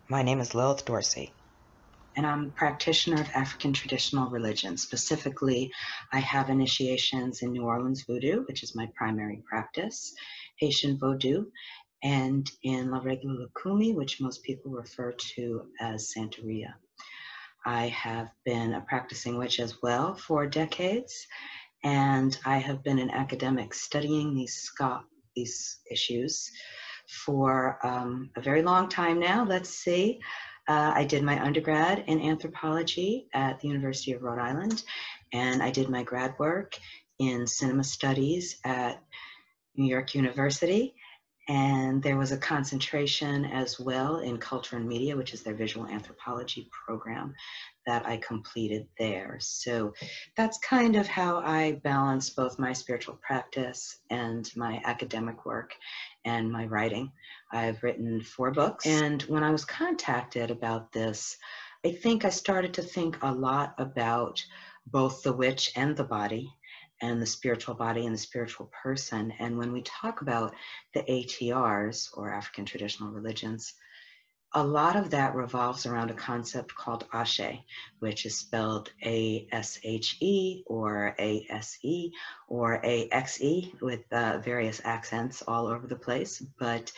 My name is Lilith Dorsey. And I'm a practitioner of African traditional religion. Specifically, I have initiations in New Orleans Voodoo, which is my primary practice, Haitian Vodou, and in La Regla Lukumi, which most people refer to as Santeria. I have been a practicing witch as well for decades, and I have been an academic studying these issues for a very long time now. Let's see. I did my undergrad in anthropology at the University of Rhode Island, and I did my grad work in cinema studies at New York University. And there was a concentration as well in culture and media, which is their visual anthropology program that I completed there. So that's kind of how I balance both my spiritual practice and my academic work and my writing. I've written 4 books. And when I was contacted about this, I think I started to think a lot about both the witch and the body, and the spiritual body and the spiritual person. And when we talk about the ATRs, or African traditional religions, a lot of that revolves around a concept called Ashe, which is spelled A-S-H-E or A-S-E or A-X-E with various accents all over the place. But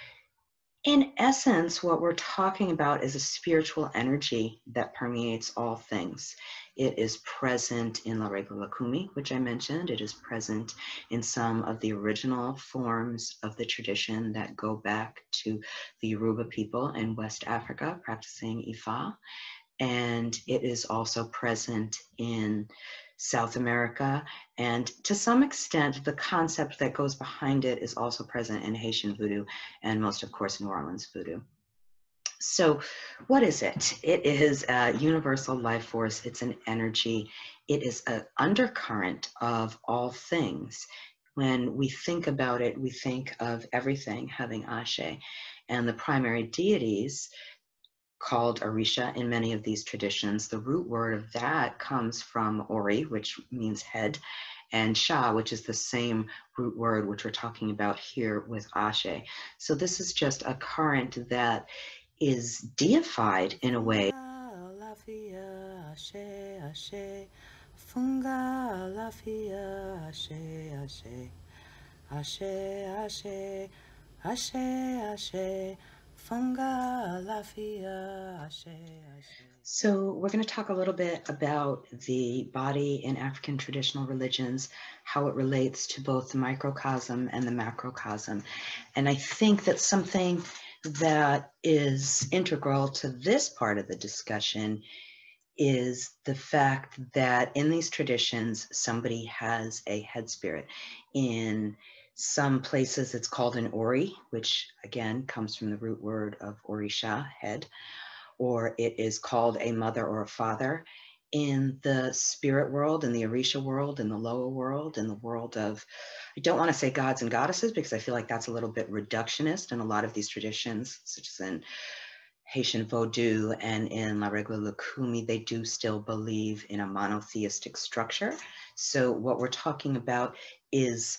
in essence, what we're talking about is a spiritual energy that permeates all things. It is present in La Regla Lukumi, which I mentioned. It is present in some of the original forms of the tradition that go back to the Yoruba people in West Africa practicing Ifa. And it is also present in South America. And to some extent, the concept that goes behind it is also present in Haitian Voodoo and most, of course, New Orleans Voodoo. So what is it? It is a universal life force. It's an energy. It is an undercurrent of all things. When we think about it, we think of everything having Ashe. And the primary deities called Orisha in many of these traditions. The root word of that comes from Ori, which means head, and Sha, which is the same root word which we're talking about here with Ashe. So this is just a current that is deified in a way. So we're going to talk a little bit about the body in African traditional religions, how it relates to both the microcosm and the macrocosm. And I think that something that is integral to this part of the discussion is the fact that in these traditions, somebody has a head spirit. In some places, it's called an Ori, which again comes from the root word of Orisha, head, or it is called a mother or a father. In the spirit world, in the Orisha world, in the lower world, in the world of, I don't want to say gods and goddesses because I feel like that's a little bit reductionist in a lot of these traditions, such as in Haitian Vodou and in La Regla Lukumi, they do still believe in a monotheistic structure. So what we're talking about is,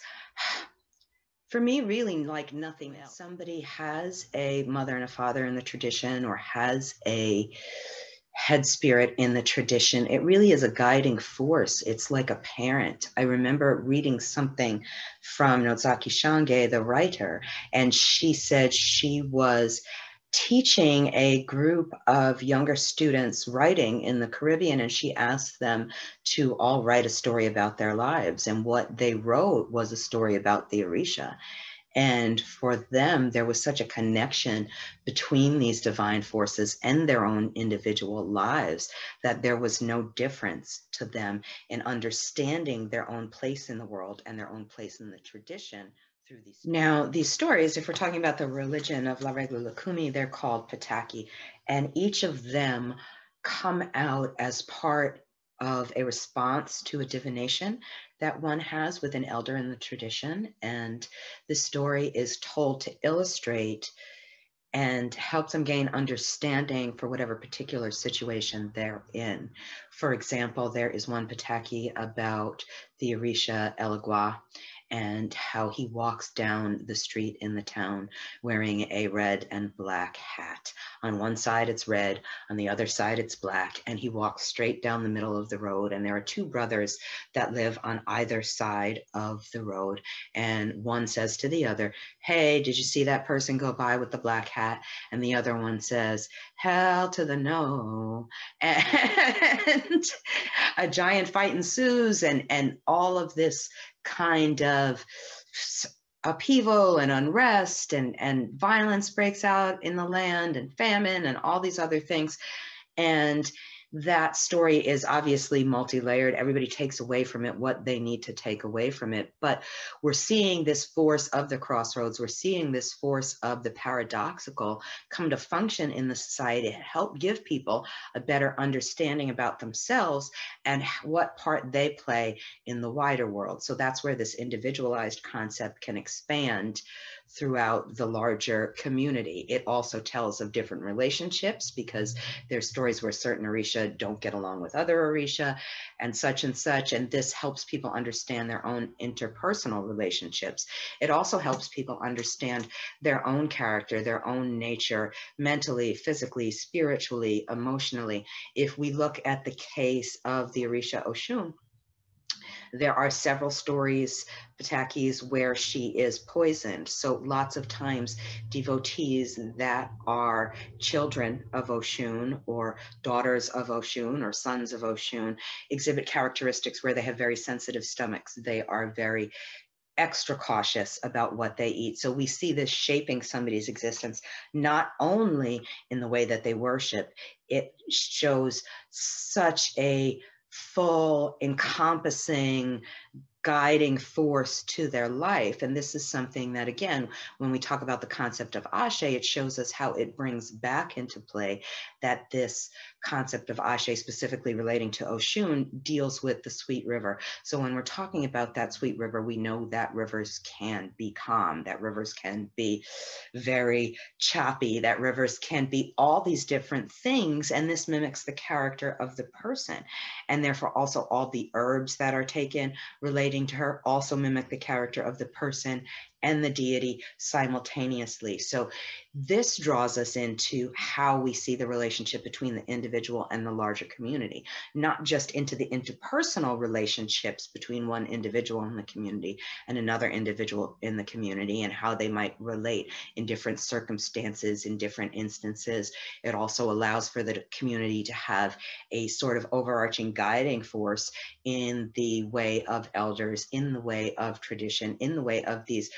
for me, really like nothing else. Somebody has a mother and a father in the tradition, or has a head spirit in the tradition, it really is a guiding force. It's like a parent. I remember reading something from Nozaki Shange, the writer, and she said she was teaching a group of younger students writing in the Caribbean, and she asked them to all write a story about their lives. And what they wrote was a story about the Orisha. And for them, there was such a connection between these divine forces and their own individual lives that there was no difference to them in understanding their own place in the world and their own place in the tradition through these. Now, these stories, if we're talking about the religion of La Regla Lukumi, they're called Pataki, and each of them come out as part of a response to a divination that one has with an elder in the tradition. And the story is told to illustrate and help them gain understanding for whatever particular situation they're in. For example, there is one Pataki about the Orisha Elegua, and how he walks down the street in the town wearing a red and black hat. On one side it's red, on the other side it's black, and he walks straight down the middle of the road. And there are two brothers that live on either side of the road. And one says to the other, "Hey, did you see that person go by with the black hat?" And the other one says, "Hell to the no." And a giant fight ensues, and all of this kind of upheaval and unrest and violence breaks out in the land, and famine and all these other things. And that story is obviously multi-layered. Everybody takes away from it what they need to take away from it. But we're seeing this force of the crossroads. We're seeing this force of the paradoxical come to function in the society, help give people a better understanding about themselves and what part they play in the wider world. So that's where this individualized concept can expand throughout the larger community. It also tells of different relationships, because there's stories where certain Orisha don't get along with other Orisha and such, and this helps people understand their own interpersonal relationships. It also helps people understand their own character, their own nature, mentally, physically, spiritually, emotionally. If we look at the case of the Orisha Oshun, there are several stories, Patakis, where she is poisoned. So lots of times devotees that are children of Oshun or daughters of Oshun or sons of Oshun exhibit characteristics where they have very sensitive stomachs. They are very extra cautious about what they eat. So we see this shaping somebody's existence, not only in the way that they worship, it shows such a full, encompassing, guiding force to their life. And this is something that, again, when we talk about the concept of Ashe, it shows us how it brings back into play that this concept of Ashe, specifically relating to Oshun, deals with the Sweet River. So when we're talking about that Sweet River, we know that rivers can be calm, that rivers can be very choppy, that rivers can be all these different things. And this mimics the character of the person. And therefore also all the herbs that are taken relating to her also mimic the character of the person and the deity simultaneously. So this draws us into how we see the relationship between the individual and the larger community, not just into the interpersonal relationships between one individual in the community and another individual in the community, and how they might relate in different circumstances, in different instances. It also allows for the community to have a sort of overarching guiding force in the way of elders, in the way of tradition, in the way of these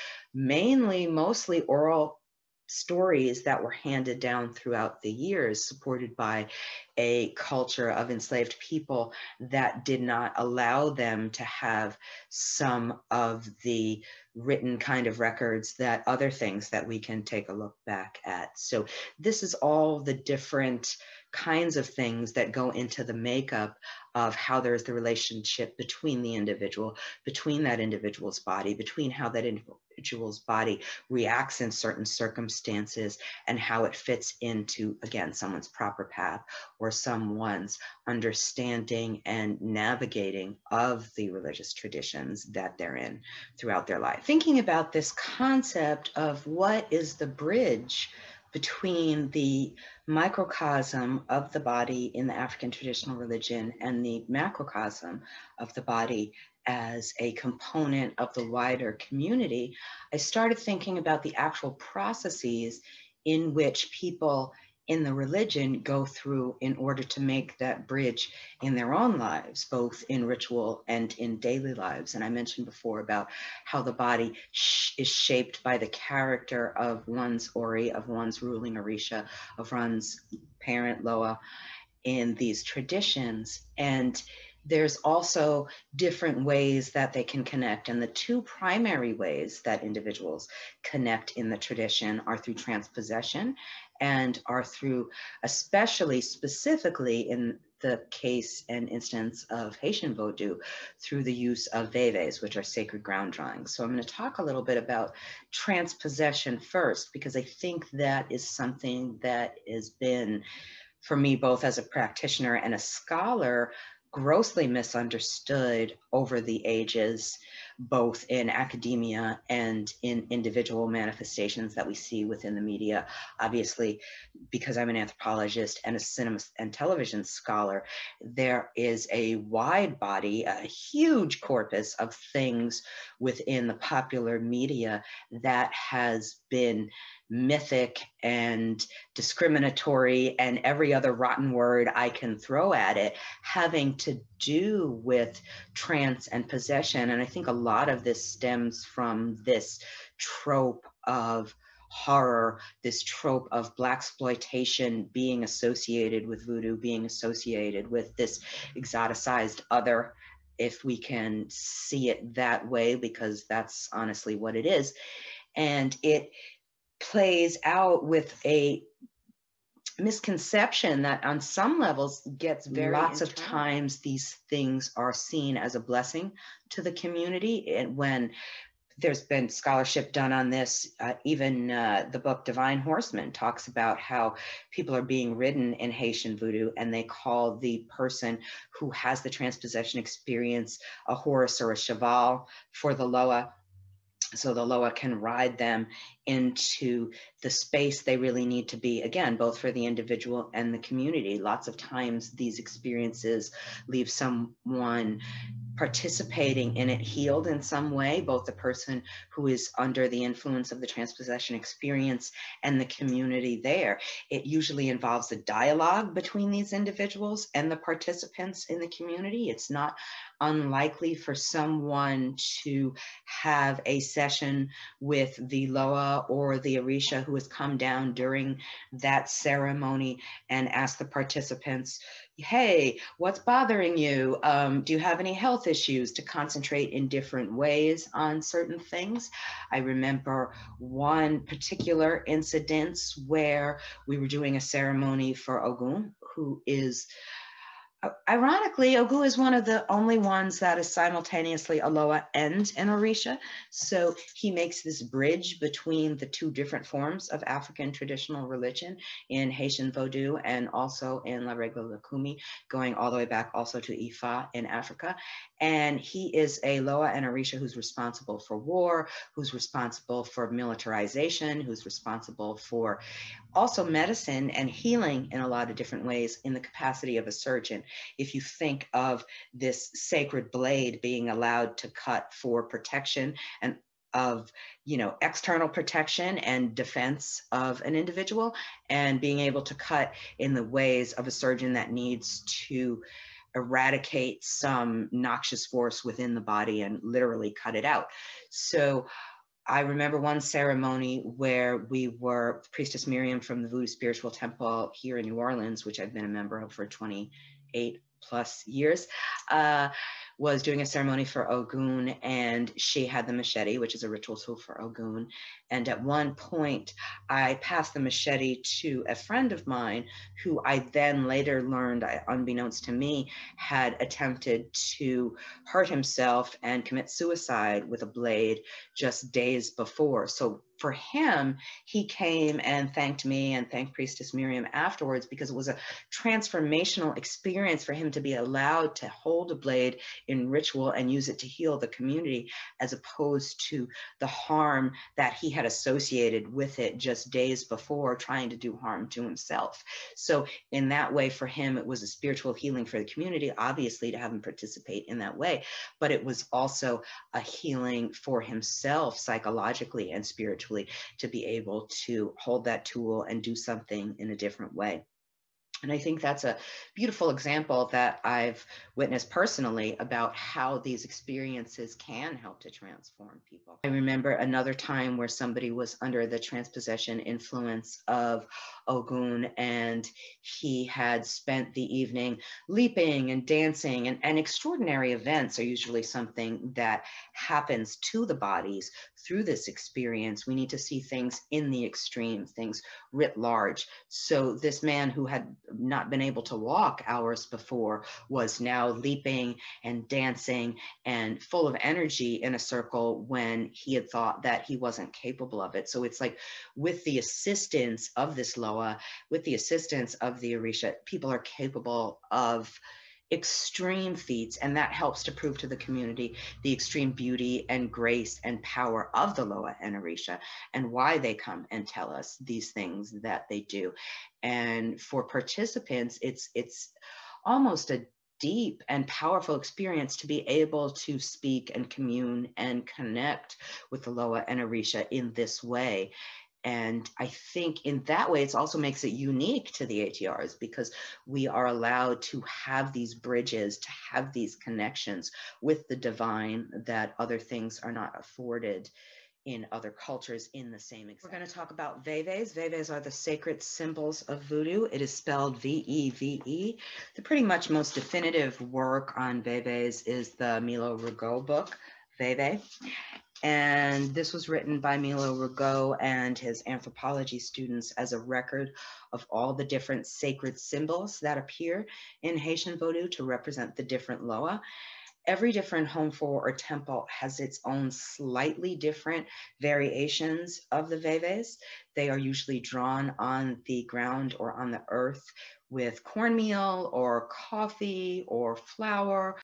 mostly oral stories that were handed down throughout the years, supported by a culture of enslaved people that did not allow them to have some of the written kind of records that other things that we can take a look back at. So this is all the different kinds of things that go into the makeup of how there is the relationship between the individual, between that individual's body, between how that individual's body reacts in certain circumstances, and how it fits into, again, someone's proper path or someone's understanding and navigating of the religious traditions that they're in throughout their life. Thinking about this concept of what is the bridge between the microcosm of the body in the African traditional religion and the macrocosm of the body as a component of the wider community, I started thinking about the actual processes in which people in the religion go through in order to make that bridge in their own lives, both in ritual and in daily lives. And I mentioned before about how the body is shaped by the character of one's Ori, of one's ruling Orisha, of one's parent Loa in these traditions. And there's also different ways that they can connect. And the two primary ways that individuals connect in the tradition are through transpossession and are through, especially specifically in the case and instance of Haitian Vodou, through the use of veves, which are sacred ground drawings. So I'm going to talk a little bit about transpossession first, because I think that is something that has been, for me, both as a practitioner and a scholar, grossly misunderstood over the ages, both in academia and in individual manifestations that we see within the media. Obviously, because I'm an anthropologist and a cinema and television scholar, there is a wide body, a huge corpus of things within the popular media that has been mythic and discriminatory and every other rotten word I can throw at it, having to do with trance and possession. And I think a lot of this stems from this trope of horror, this trope of blaxploitation being associated with voodoo, being associated with this exoticized other, if we can see it that way, because that's honestly what it is. And it plays out with a misconception that on some levels gets very lots of times these things are seen as a blessing to the community. And when there's been scholarship done on this, even the book Divine Horseman talks about how people are being ridden in Haitian voodoo, and they call the person who has the transpossession experience a horse or a cheval for the loa, so the loa can ride them into the space they really need to be, again, both for the individual and the community. Lots of times these experiences leave someone participating in it healed in some way, both the person who is under the influence of the transpossession experience and the community there. It usually involves a dialogue between these individuals and the participants in the community. It's not unlikely for someone to have a session with the Loa or the Orisha who has come down during that ceremony and ask the participants, hey, what's bothering you? Do you have any health issues? To concentrate in different ways on certain things. I remember one particular incident where we were doing a ceremony for Ogun, who is, ironically, Ogu is one of the only ones that is simultaneously a Loa and an Orisha. So he makes this bridge between the two different forms of African traditional religion in Haitian Vodou and also in La Regla Lukumi, going all the way back also to Ifa in Africa. And he is a Loa and Orisha who's responsible for war, who's responsible for militarization, who's responsible for also medicine and healing in a lot of different ways in the capacity of a surgeon. If you think of this sacred blade being allowed to cut for protection and of, external protection and defense of an individual, and being able to cut in the ways of a surgeon that needs to eradicate some noxious force within the body and literally cut it out. So I remember one ceremony where we were, Priestess Miriam from the Voodoo Spiritual Temple here in New Orleans, which I've been a member of for 28 plus years, was doing a ceremony for Ogun, and she had the machete, which is a ritual tool for Ogun. And at one point, I passed the machete to a friend of mine who I then later learned, unbeknownst to me, had attempted to hurt himself and commit suicide with a blade just days before. So for him, he came and thanked me and thanked Priestess Miriam afterwards, because it was a transformational experience for him to be allowed to hold a blade in ritual and use it to heal the community, as opposed to the harm that he had associated with it just days before, trying to do harm to himself. So in that way, for him, it was a spiritual healing for the community, obviously, to have him participate in that way, but it was also a healing for himself psychologically and spiritually, to be able to hold that tool and do something in a different way. And I think that's a beautiful example that I've witnessed personally about how these experiences can help to transform people. I remember another time where somebody was under the transpossession influence of Ogun, and he had spent the evening leaping and dancing, and extraordinary events are usually something that happens to the bodies through this experience. We need to see things in the extreme, things writ large. So this man who had not been able to walk hours before was now leaping and dancing and full of energy in a circle when he had thought that he wasn't capable of it. So it's like, with the assistance of this Loa, with the assistance of the Orisha, people are capable of extreme feats, and that helps to prove to the community the extreme beauty and grace and power of the Loa and Orisha and why they come and tell us these things that they do. And for participants, it's almost a deep and powerful experience to be able to speak and commune and connect with the Loa and Orisha in this way. And I think in that way, it also makes it unique to the ATRs because we are allowed to have these bridges, to have these connections with the divine that other things are not afforded in other cultures in the same exact. We're going to talk about Veves. Veves are the sacred symbols of voodoo. It is spelled V-E-V-E. The pretty much most definitive work on Veves is the Milo Rigaud book, Veve. And this was written by Milo Rigaud and his anthropology students as a record of all the different sacred symbols that appear in Haitian Vodou to represent the different Loa. Every different home for or temple has its own slightly different variations of the Veves. They are usually drawn on the ground or on the earth with cornmeal or coffee or flour.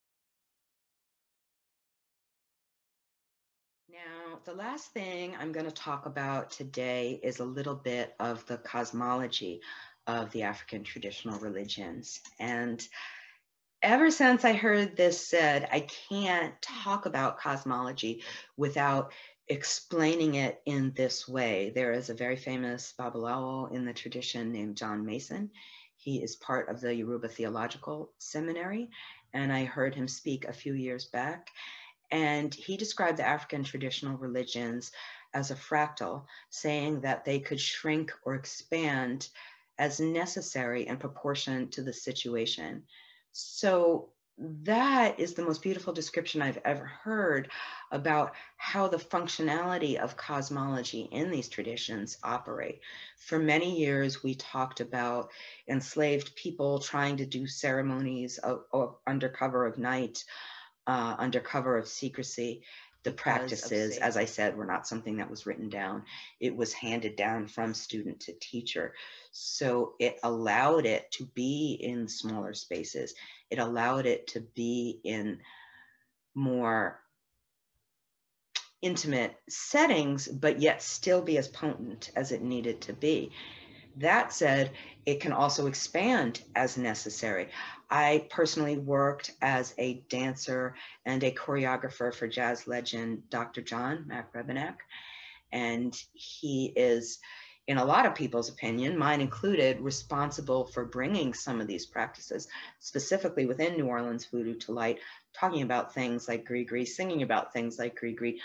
Now, the last thing I'm going to talk about today is a little bit of the cosmology of the African traditional religions. And ever since I heard this said, I can't talk about cosmology without explaining it in this way. There is a very famous Babalawo in the tradition named John Mason. He is part of the Yoruba Theological Seminary, and I heard him speak a few years back. And he described the African traditional religions as a fractal, saying that they could shrink or expand as necessary in proportion to the situation. So that is the most beautiful description I've ever heard about how the functionality of cosmology in these traditions operate. For many years, we talked about enslaved people trying to do ceremonies under cover of night, under cover of secrecy. The practices, as I said, were not something that was written down. It was handed down from student to teacher. So it allowed it to be in smaller spaces. It allowed it to be in more intimate settings, but yet still be as potent as it needed to be. That said, it can also expand as necessary. I personally worked as a dancer and a choreographer for jazz legend Dr. John McRebenack, and he is, in a lot of people's opinion, mine included, responsible for bringing some of these practices, specifically within New Orleans Voodoo, to light, talking about things like Gris-Gris, singing about things like Gris-Gris.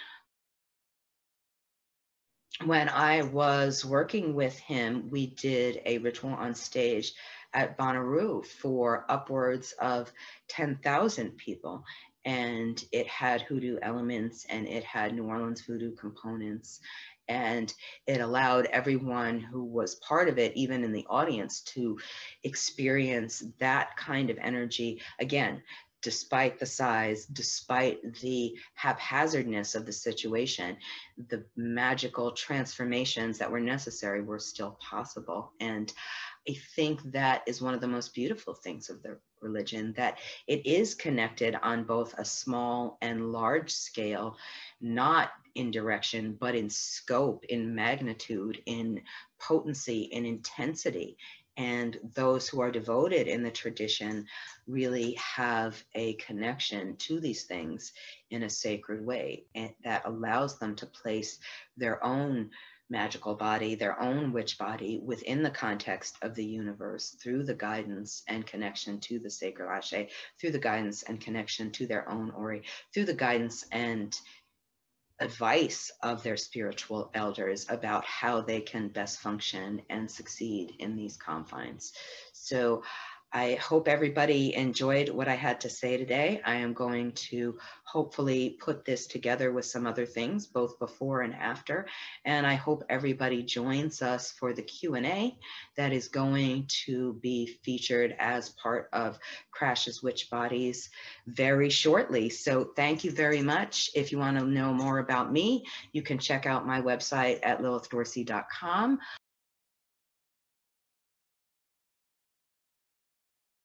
When I was working with him, we did a ritual on stage at Bonnaroo for upwards of 10,000 people. And it had hoodoo elements and it had New Orleans voodoo components. And it allowed everyone who was part of it, even in the audience, to experience that kind of energy. Again, despite the size, despite the haphazardness of the situation, the magical transformations that were necessary were still possible. And I think that is one of the most beautiful things of the religion, that it is connected on both a small and large scale, not in direction, but in scope, in magnitude, in potency, in intensity. And those who are devoted in the tradition really have a connection to these things in a sacred way, and that allows them to place their own magical body, their own witch body within the context of the universe through the guidance and connection to the sacred Ashe, through the guidance and connection to their own Ori, through the guidance and advice of their spiritual elders about how they can best function and succeed in these confines. So I hope everybody enjoyed what I had to say today. I am going to hopefully put this together with some other things, both before and after. And I hope everybody joins us for the Q&A that is going to be featured as part of Crash's Witch Bodies very shortly. So thank you very much. If you want to know more about me, you can check out my website at lilithdorsey.com.